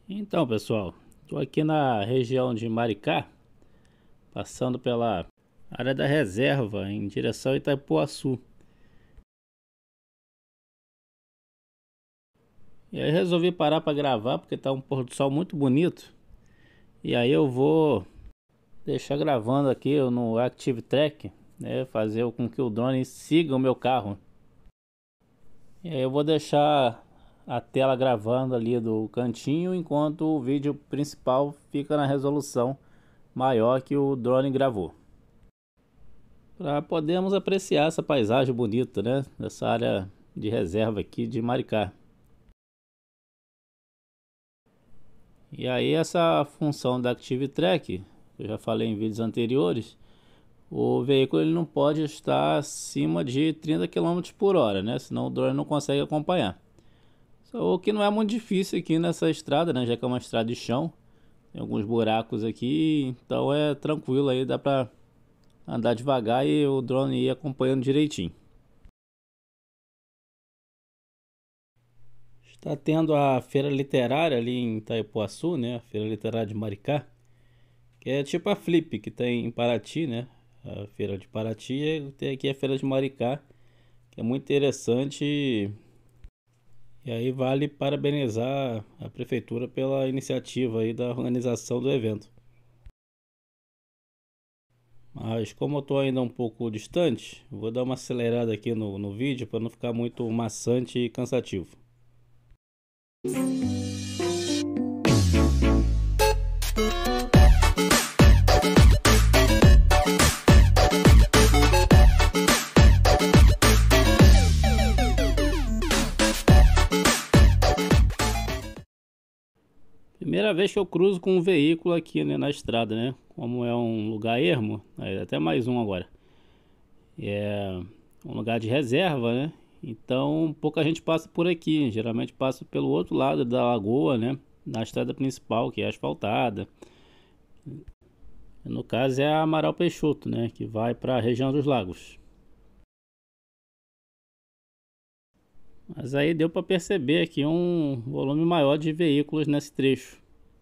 Então, pessoal, estou aqui na região de Maricá, passando pela área da reserva em direção a Itaipuaçu. E aí resolvi parar para gravar porque está um pôr do sol muito bonito. E aí eu vou deixar gravando aqui no Active Track, né, fazer com que o drone siga o meu carro. E aí eu vou deixar a tela gravando ali do cantinho, enquanto o vídeo principal fica na resolução maior que o drone gravou, para podermos apreciar essa paisagem bonita, né, dessa área de reserva aqui de Maricá. E aí essa função da Active Track, eu já falei em vídeos anteriores, o veículo ele não pode estar acima de 30 km por hora, né, senão o drone não consegue acompanhar. O que não é muito difícil aqui nessa estrada, né? Já que é uma estrada de chão, tem alguns buracos aqui, então é tranquilo aí, dá pra andar devagar e o drone ir acompanhando direitinho. Está tendo a feira literária ali em Itaipuaçu, né? A feira literária de Maricá, que é tipo a Flip que tem em Paraty, né? A feira de Paraty, tem aqui a feira de Maricá, que é muito interessante. E aí vale parabenizar a prefeitura pela iniciativa aí da organização do evento. Mas como eu estou ainda um pouco distante, vou dar uma acelerada aqui no vídeo para não ficar muito maçante e cansativo. Primeira vez que eu cruzo com um veículo aqui, né, na estrada, né? Como é um lugar ermo, até mais um agora. É um lugar de reserva, né? Então pouca gente passa por aqui. Geralmente passa pelo outro lado da lagoa, né? Na estrada principal, que é asfaltada. No caso é a Amaral Peixoto, né? Que vai para a região dos lagos. Mas aí deu para perceber aqui um volume maior de veículos nesse trecho.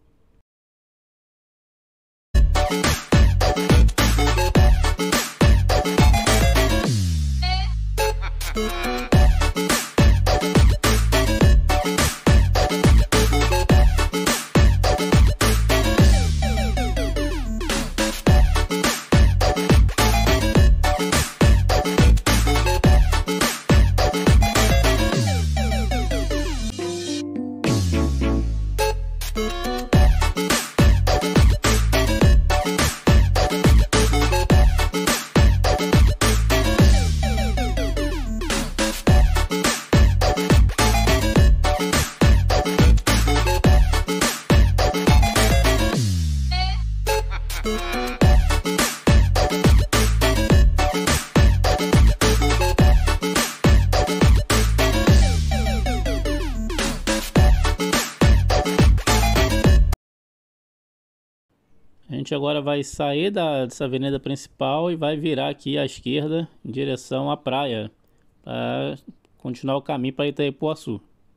A gente agora vai sair dessa avenida principal e vai virar aqui à esquerda em direção à praia, para continuar o caminho para Itaipuaçu.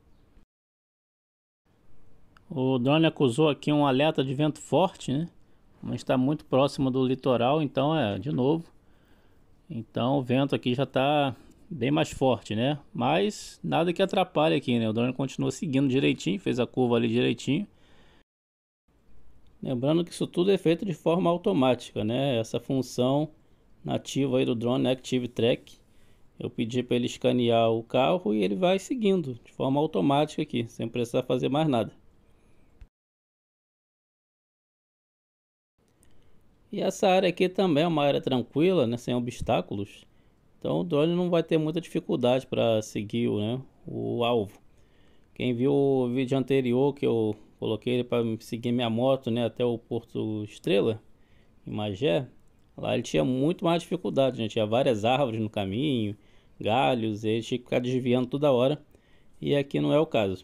O drone acusou aqui um alerta de vento forte, né? Mas está muito próximo do litoral, então de novo. Então o vento aqui já está bem mais forte, né? Mas nada que atrapalhe aqui, né? O drone continua seguindo direitinho, fez a curva ali direitinho. Lembrando que isso tudo é feito de forma automática, né? Essa função nativa aí do drone Active Track, eu pedi para ele escanear o carro e ele vai seguindo de forma automática aqui, sem precisar fazer mais nada. E essa área aqui também é uma área tranquila, né? Sem obstáculos. Então o drone não vai ter muita dificuldade para seguir, né, o alvo. Quem viu o vídeo anterior que eu coloquei ele para seguir minha moto, né, até o Porto Estrela, em Magé, lá ele tinha muito mais dificuldade, né? Tinha várias árvores no caminho, galhos, ele tinha que ficar desviando toda hora, e aqui não é o caso.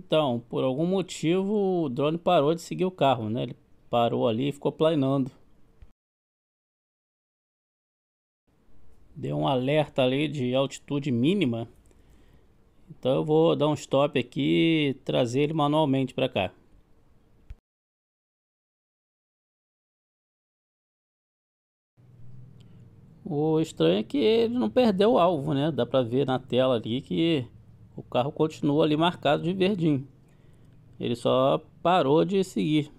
Então, por algum motivo o drone parou de seguir o carro, né? Ele parou ali e ficou planando. Deu um alerta ali de altitude mínima. Então eu vou dar um stop aqui e trazer ele manualmente para cá. O estranho é que ele não perdeu o alvo, né? Dá pra ver na tela ali que o carro continua ali marcado de verdinho. Ele só parou de seguir.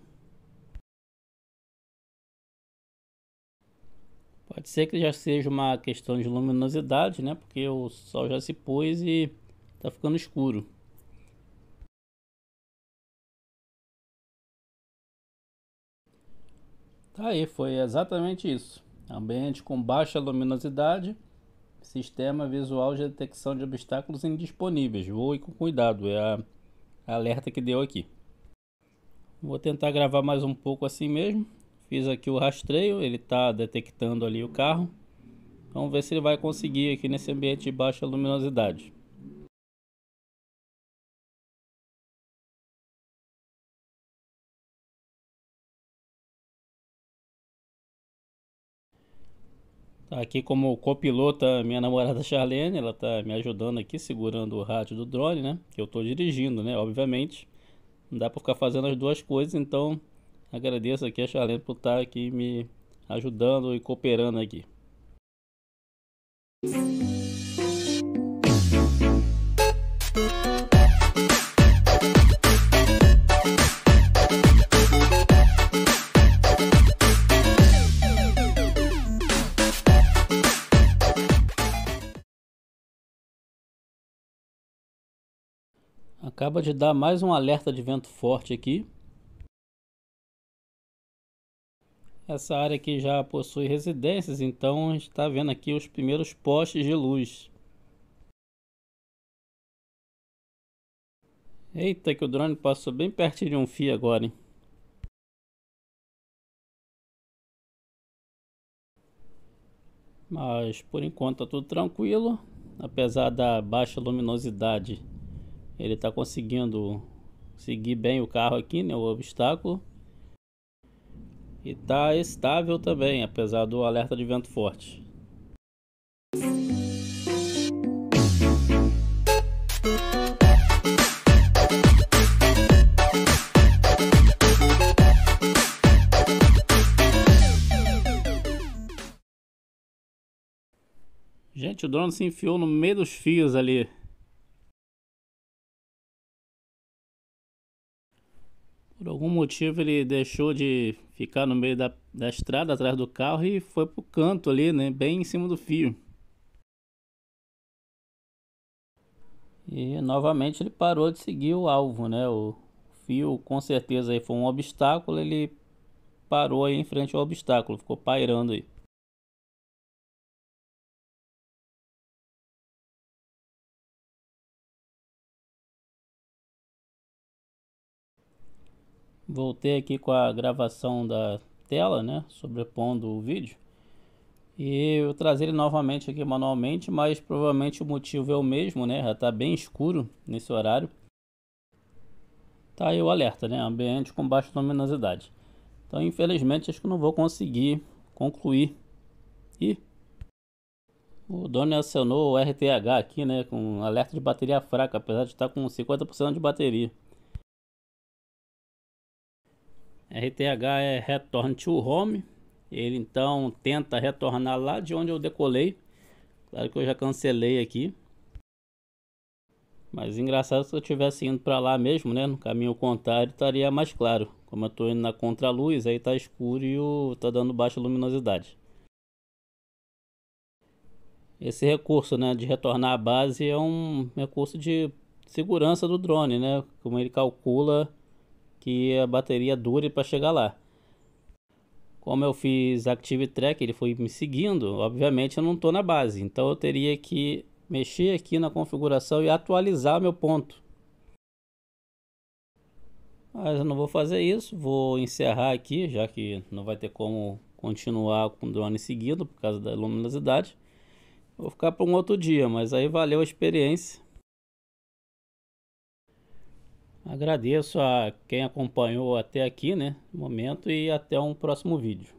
Pode ser que já seja uma questão de luminosidade, né? Porque o sol já se pôs e tá ficando escuro. Tá aí, foi exatamente isso. Ambiente com baixa luminosidade, sistema visual de detecção de obstáculos indisponíveis. Voe com cuidado, é a alerta que deu aqui. Vou tentar gravar mais um pouco assim mesmo. Fiz aqui o rastreio, ele está detectando ali o carro. Vamos ver se ele vai conseguir aqui nesse ambiente de baixa luminosidade. Tá aqui como copilota minha namorada Charlene, ela tá me ajudando aqui, segurando o rádio do drone, né? Que eu tô dirigindo, né? Obviamente, não dá para ficar fazendo as duas coisas, então agradeço aqui a Charlene por estar aqui me ajudando e cooperando aqui. Acaba de dar mais um alerta de vento forte aqui. Essa área aqui já possui residências, então a gente está vendo aqui os primeiros postes de luz. Eita, que o drone passou bem pertinho de um fio agora, hein? Mas por enquanto tá tudo tranquilo. Apesar da baixa luminosidade, ele está conseguindo seguir bem o carro aqui, né? O obstáculo. E tá estável também, apesar do alerta de vento forte. Gente, o drone se enfiou no meio dos fios ali. Por algum motivo ele deixou de ficar no meio da estrada atrás do carro e foi pro canto ali, né? Bem em cima do fio. E novamente ele parou de seguir o alvo, né? O fio com certeza aí foi um obstáculo, ele parou aí em frente ao obstáculo, ficou pairando aí. Voltei aqui com a gravação da tela, né? Sobrepondo o vídeo. E eu trazer ele novamente aqui manualmente, mas provavelmente o motivo é o mesmo, né? Já tá bem escuro nesse horário. Tá aí o alerta, né? Ambiente com baixa luminosidade. Então, infelizmente, acho que não vou conseguir concluir. E o dono acionou o RTH aqui, né? Com alerta de bateria fraca, apesar de estar com 50% de bateria. RTH é Return to Home. Ele então tenta retornar lá de onde eu decolei. Claro que eu já cancelei aqui. Mas engraçado, se eu tivesse indo para lá mesmo, né, no caminho contrário, estaria mais claro. Como eu estou indo na contraluz, aí tá escuro e tá dando baixa luminosidade. Esse recurso, né, de retornar à base é um recurso de segurança do drone, né, como ele calcula que a bateria dure para chegar lá. Como eu fiz Active Track, ele foi me seguindo, obviamente eu não estou na base, então eu teria que mexer aqui na configuração e atualizar meu ponto. Mas eu não vou fazer isso, vou encerrar aqui, já que não vai ter como continuar com o drone seguindo por causa da luminosidade. Vou ficar para um outro dia, mas aí valeu a experiência. Agradeço a quem acompanhou até aqui, né, no momento, e até um próximo vídeo.